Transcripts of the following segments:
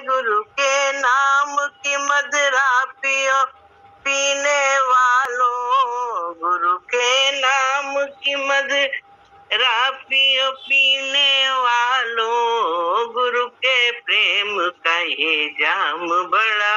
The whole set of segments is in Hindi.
गुरु के नाम की मदिरा पियो पीने वालों, गुरु के नाम की मदिरा पियो पीने वालों। गुरु के प्रेम का ये जाम बड़ा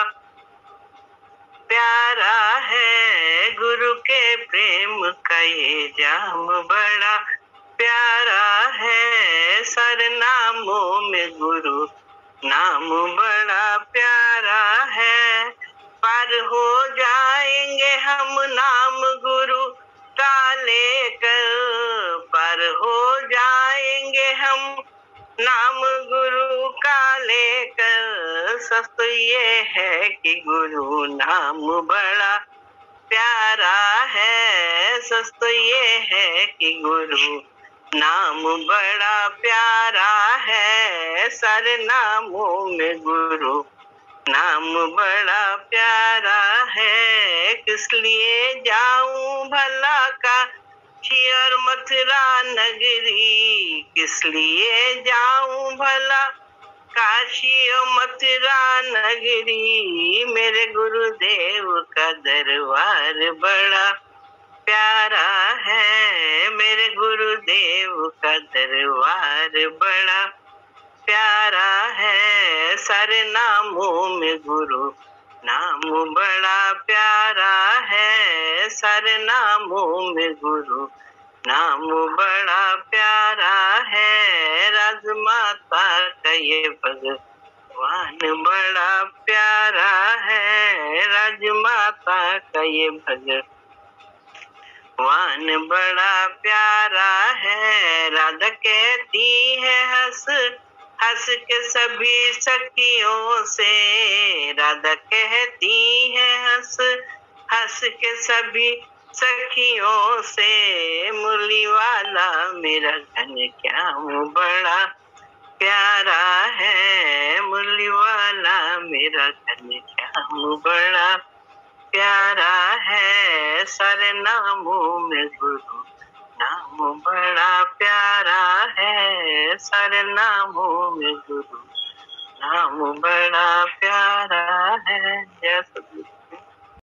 प्यारा है, गुरु के प्रेम का ये जाम बड़ा प्यारा है। सरनामों में गुरु नाम बड़ा प्यारा है। पार हो जाएंगे हम नाम गुरु का लेकर, पार हो जाएंगे हम नाम गुरु का लेकर। सच ये है कि गुरु नाम बड़ा प्यारा है। सच तो ये है कि गुरु नाम बड़ा प्यारा है। सारे नामों में गुरु नाम बड़ा प्यारा है। किस लिए जाऊं भला काशी और मथुरा नगरी, किस लिए जाऊं भला काशी और मथुरा नगरी। मेरे गुरुदेव का दरबार बड़ा प्यारा है, मेरे गुरुदेव का दरबार बड़ा प्यारा है। सारे नामों में गुरु नाम बड़ा प्यारा है। सारे नामों में गुरु नाम बड़ा प्यारा है। राजमाता का ये भगवान बड़ा प्यारा है। राजमाता का ये भगवान बड़ा प्यारा है। राधा कहती है हंस हंस के सभी सखियों से, राधा कहती है हंस हंस के सभी सखियों से। मुरली वाला मेरा घन श्याम बड़ा प्यारा है। मुरली वाला मेरा घन श्याम बड़ा प्यारा है। सारे नामों में गुरु नाम बड़ा प्यारा है। सारे नामों में गुरु नाम बड़ा प्यारा है। जय सद्गुरु।